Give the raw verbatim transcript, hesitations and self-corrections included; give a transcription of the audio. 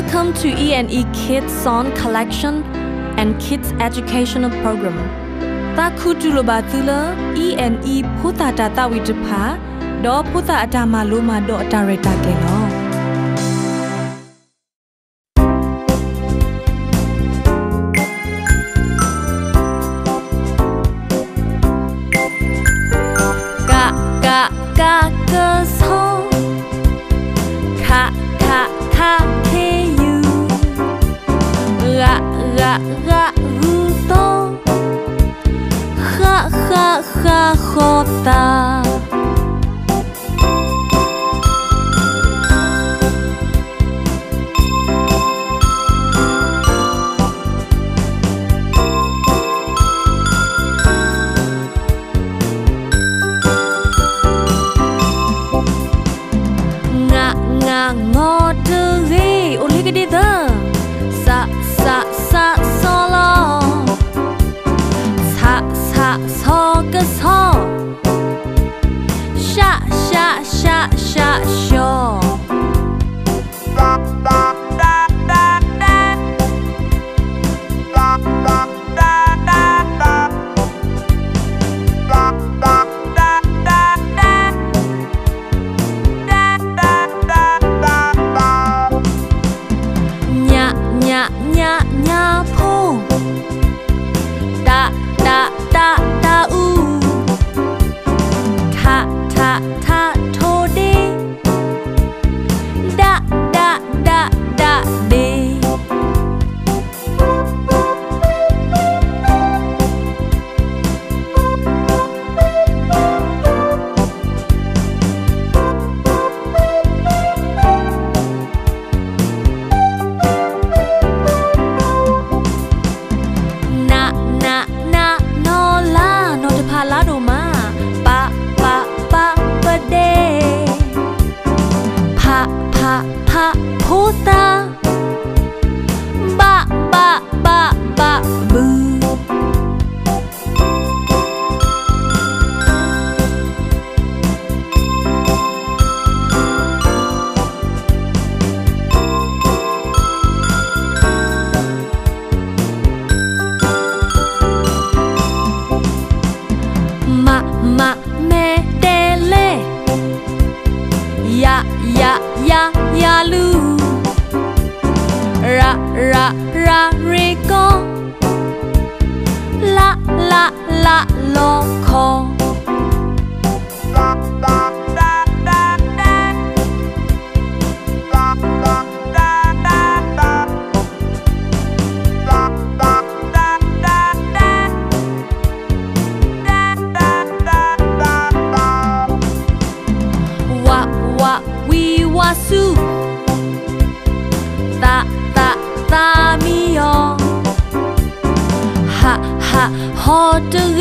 Welcome to E and E Kids Song Collection and Kids Educational Program. Ta kutuluba tula E and E puta data witpa do puta atama luma do tareta keno. Ga ga ga ga song. Ka ka ka ke you. Ra ra ra ru to. Ha ha ha khota. Ngọt ghê ôn lý cái đi thơ sa sa sa solo sa sa so cái so sha sha sha sha sho pa puta ba ba ba ba boo. Ma ma me tele ya ya ya ya lu ra ra ra re con la la la lo con wa wa we wasu ta ta ta mi yo ha ha ho de